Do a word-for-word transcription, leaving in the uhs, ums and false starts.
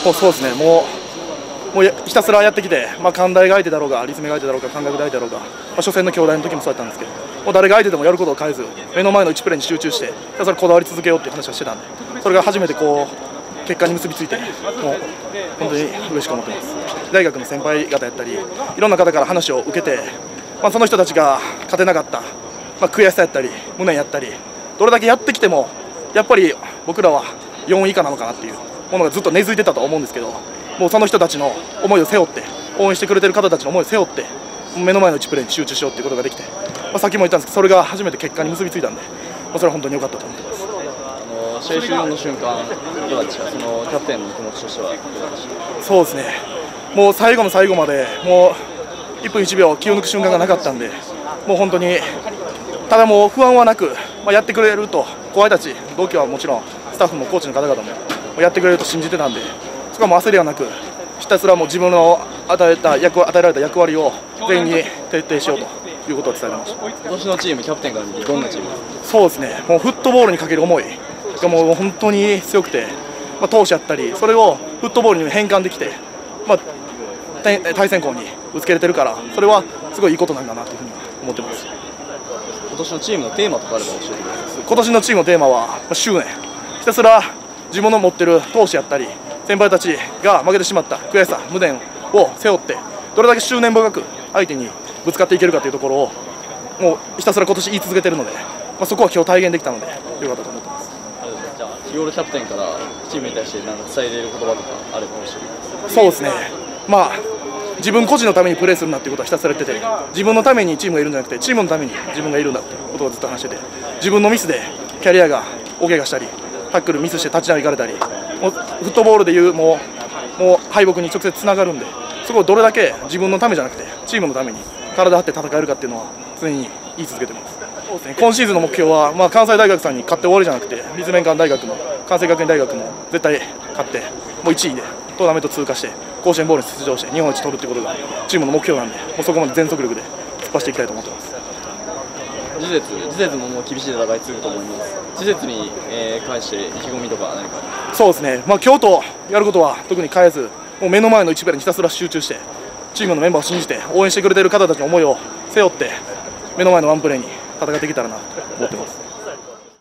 もうそうですね、もう、もうひたすらやってきて、まあ、寛大が相手だろうが、立命が相手だろうが、感覚が相手だろうが、まあ、初戦の兄弟の時もそうだったんですけど、もう誰が相手でもやることを変えず、目の前のいちプレーに集中して、ひたすらこだわり続けようっていう話をしてたんで、それが初めてこう結果に結びついて、もう本当に嬉しく思ってます。大学の先輩方やったり、いろんな方から話を受けて、まあ、その人たちが勝てなかった、まあ、悔しさやったり、無念やったり、どれだけやってきても、やっぱり僕らはよんい以下なのかなっていうものがずっと根付いてたと思うんですけど、もうその人たちの思いを背負って、応援してくれてる方たちの思いを背負って、目の前のいちプレーに集中しようということができて、まあ、さっきも言ったんですけど、それが初めて結果に結びついたんで、まあ、それは本当に良かったと思ってます。 あの試合終了の瞬間、いかがでしたか、そのキャプテンの気持ちとしては。 そうですね、もう最後の最後まで、もういっぷんいちびょう気を抜く瞬間がなかったんで、もう本当に、ただもう不安はなく、まあ、やってくれると、後輩たち、同期はもちろん、スタッフもコーチの方々もやってくれると信じてたんで、そこはもう焦りはなく、ひたすらもう自分の与えた役与えられた役割を全員に徹底しようということを伝えました。 今年のチーム、キャプテンから見て、どんなチームですか？ そうですね、もうフットボールにかける思いがもう本当に強くて、まあ、投手やったり、それをフットボールに変換できて、まあ、対戦校にぶつけれてるから、それはすごいいいことなんだなというふうに思ってます。 今年のチームのテーマとかあれば教えてください。 今年のチームのテーマは執念、ひたすら自分の持ってる投手やったり先輩たちが負けてしまった悔しさ、無念を背負ってどれだけ執念深く相手にぶつかっていけるかというところをもうひたすら今年言い続けているので、まあ、そこは今日体現できたのでよかったと思ってます。 じゃあ日頃キャプテンからチームに対して何か伝えている言葉とかあれば教えてください。 そうですね、まあ自分個人のためにプレーするなっていうことはひたすら言ってて、自分のためにチームがいるんじゃなくてチームのために自分がいるんだってことをずっと話してて、自分のミスでキャリアが大怪我したりタックルミスして立ち上がれたり、もうフットボールでいうもうもう敗北に直接つながるんで、そこをどれだけ自分のためじゃなくてチームのために体張って戦えるかっていうのは常に言い続けてます。そうですね、今シーズンの目標は、まあ、関西大学さんに勝って終わりじゃなくて立命館大学も関西学院大学も絶対勝ってもういちいでトーナメント通過して甲子園ボールに出場して日本一取るってことがチームの目標なんで、もうそこまで全速力で突っ走っていきたいと思ってます。 次節、次節ももう厳しい戦い続くと思います。次節に、えー、関して意気込みとか何か。 そうですね、まあ、京都やることは特に変えず、もう目の前のいちプレーにひたすら集中してチームのメンバーを信じて応援してくれている方たちの思いを背負って目の前のワンプレーに戦っていけたらなと思ってます。